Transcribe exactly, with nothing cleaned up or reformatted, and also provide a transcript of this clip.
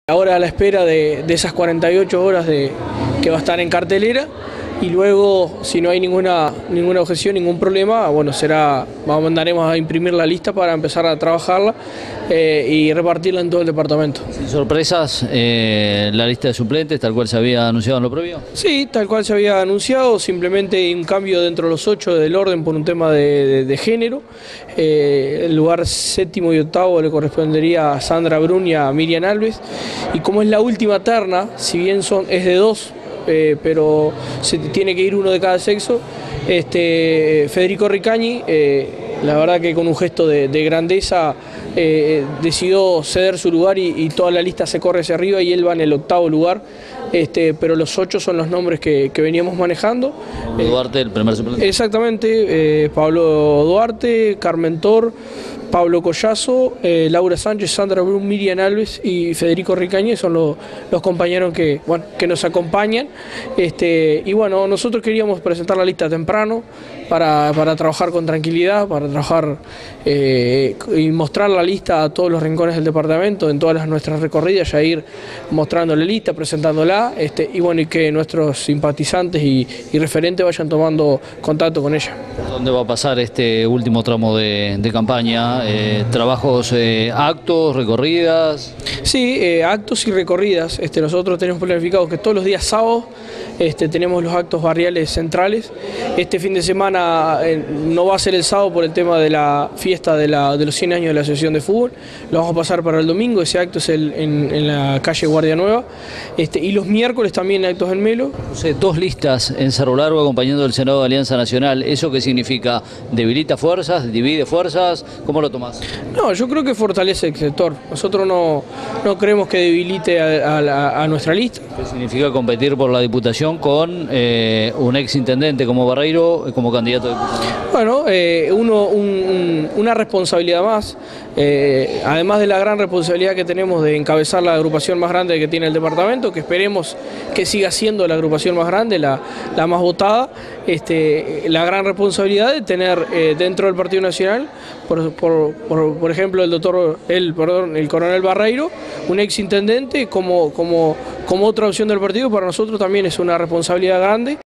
Ahora a la espera de, de esas cuarenta y ocho horas de, que va a estar en cartelera, y luego, si no hay ninguna, ninguna objeción, ningún problema, bueno, será, mandaremos a imprimir la lista para empezar a trabajarla eh, y repartirla en todo el departamento. ¿Sin sorpresas eh, la lista de suplentes, tal cual se había anunciado en lo previo? Sí, tal cual se había anunciado, simplemente un cambio dentro de los ocho del orden por un tema de, de, de género. Eh, el lugar séptimo y octavo le correspondería a Sandra Brun y a Miriam Alves, y como es la última terna, si bien son, es de dos, Eh, pero se tiene que ir uno de cada sexo, este, Federico Ricañi, eh, la verdad que con un gesto de, de grandeza eh, decidió ceder su lugar y, y toda la lista se corre hacia arriba y él va en el octavo lugar, este, pero los ocho son los nombres que, que veníamos manejando. Pablo Duarte, el primer suplente. Exactamente, eh, Pablo Duarte, Carmen Tor, Pablo Collazo, eh, Laura Sánchez, Sandra Brun, Miriam Alves y Federico Ricañi son los, los compañeros que, bueno, que nos acompañan. Este, y bueno, nosotros queríamos presentar la lista temprano para, para trabajar con tranquilidad, para trabajar eh, y mostrar la lista a todos los rincones del departamento, en todas las, nuestras recorridas, ya ir mostrando la lista, presentándola, este, y bueno, y que nuestros simpatizantes y, y referentes vayan tomando contacto con ella. ¿Dónde va a pasar este último tramo de, de campaña? Eh, ¿Trabajos, eh, actos, recorridas? Sí, eh, actos y recorridas. Este, nosotros tenemos planificado que todos los días sábados este, tenemos los actos barriales centrales. Este fin de semana eh, no va a ser el sábado por el tema de la fiesta de, la, de los cien años de la Asociación de Fútbol. Lo vamos a pasar para el domingo, ese acto es el, en, en la calle Guardia Nueva. Este, y los miércoles también actos en Melo. O sea, dos listas en Cerro Largo acompañando el Senado de Alianza Nacional. ¿Eso qué significa? ¿Debilita fuerzas? ¿Divide fuerzas? ¿Cómo lo tomás? No, yo creo que fortalece el sector. Nosotros no, no creemos que debilite a, a, a nuestra lista. ¿Qué significa competir por la diputación con eh, un ex intendente como Barreiro como candidato a diputado? Bueno, eh, uno, un, un, una responsabilidad más, eh, además de la gran responsabilidad que tenemos de encabezar la agrupación más grande que tiene el departamento, que esperemos que siga siendo la agrupación más grande, la, la más votada, este, la gran responsabilidad de tener eh, dentro del Partido Nacional, por, por, por, por ejemplo, el doctor, el, perdón, el coronel Barreiro, un ex intendente como, como, como otra opción del partido. Para nosotros también es una responsabilidad grande.